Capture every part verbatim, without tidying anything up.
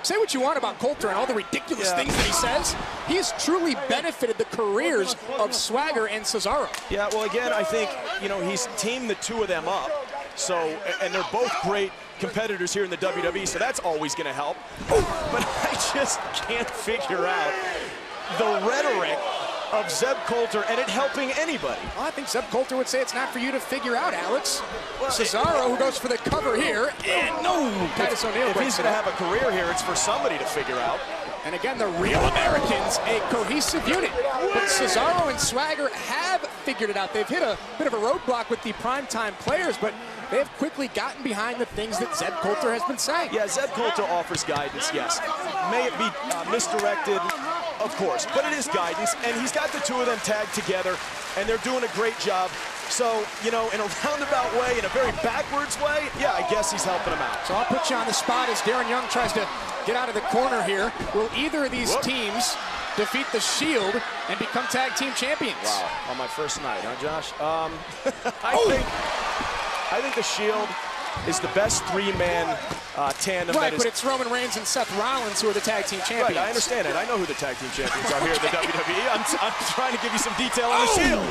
say what you want about Colter and all the ridiculous yeah. things that he says, he has truly benefited the careers of Swagger and Cesaro. Yeah, well, again, I think, you know, he's teamed the two of them up. So, and they're both great competitors here in the W W E, so that's always going to help. But I just can't figure out the rhetoric of Zeb Colter and it helping anybody. Well, I think Zeb Colter would say it's not for you to figure out, Alex. Well, Cesaro, who goes for the cover here, and no, Titus O'Neil. If he's going to have a career here, it's for somebody to figure out. And again, the real Americans, a cohesive unit. But Cesaro and Swagger have figured it out. They've hit a bit of a roadblock with the primetime players, but they have quickly gotten behind the things that Zeb Colter has been saying. Yeah, Zeb Colter offers guidance, yes. May it be uh, misdirected, of course, but it is guidance, and he's got the two of them tagged together, and they're doing a great job. So, you know, in a roundabout way, in a very backwards way, yeah, I guess he's helping them out. So I'll put you on the spot as Darren Young tries to get out of the corner here. Will either of these Whoop. teams defeat the Shield and become tag team champions? Wow, on my first night, huh, Josh? Um, I oh. think I think the Shield is the best three-man uh, tandem. Right, that but is... it's Roman Reigns and Seth Rollins who are the tag team champions. Right, I understand it. I know who the tag team champions are here in the W W E. I'm, I'm trying to give you some detail on oh. the Shield.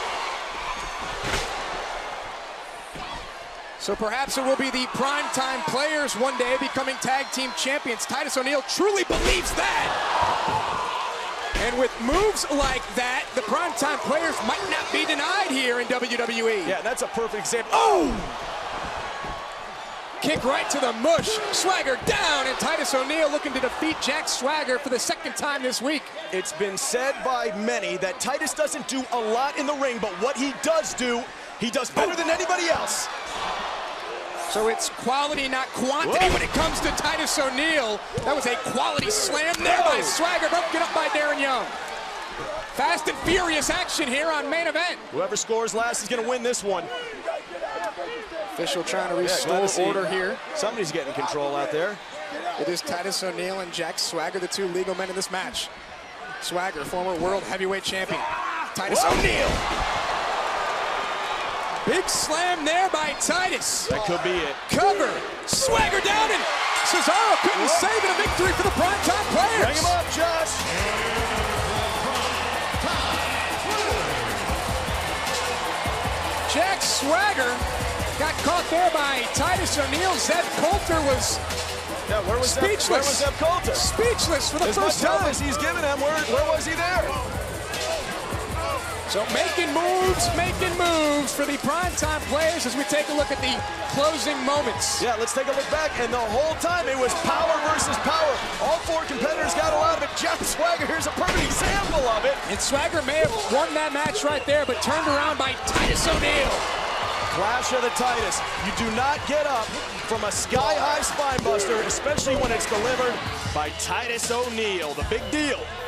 So perhaps it will be the primetime players one day becoming tag team champions. Titus O'Neil truly believes that. And with moves like that, the primetime players might not be denied here in W W E. Yeah, that's a perfect example. Oh! Kick right to the mush. Swagger down, and Titus O'Neil looking to defeat Jack Swagger for the second time this week. It's been said by many that Titus doesn't do a lot in the ring, but what he does do, he does better than anybody else. So it's quality, not quantity, Whoa. when it comes to Titus O'Neil. That was a quality slam there by Swagger, broken up by Darren Young. Fast and furious action here on Main Event. Whoever scores last is going to win this one. Official trying to restore yeah, order here. Somebody's getting control out there. It is Titus O'Neil and Jack Swagger, the two legal men in this match. Swagger, former world heavyweight champion. Titus O'Neil. Big slam there by Titus. That could be it. Cover. Swagger down, and Cesaro couldn't Whoa. save it. A victory for the primetime players. Bring him up, Josh. Jack Swagger got caught there by Titus O'Neil. Zeb Colter was yeah, where was speechless. Zeb, where was Zeb Colter? Speechless for the as first much time. As he's given him, where, where was he there? So making moves, making moves for the primetime players as we take a look at the closing moments. Yeah, let's take a look back, and the whole time it was power versus power. All four competitors got a lot of it. Jack Swagger, here's a perfect example of it. And Swagger may have won that match right there, but turned around by Titus O'Neil. Clash of the Titus. You do not get up from a sky-high spine buster, especially when it's delivered by Titus O'Neil. The big deal.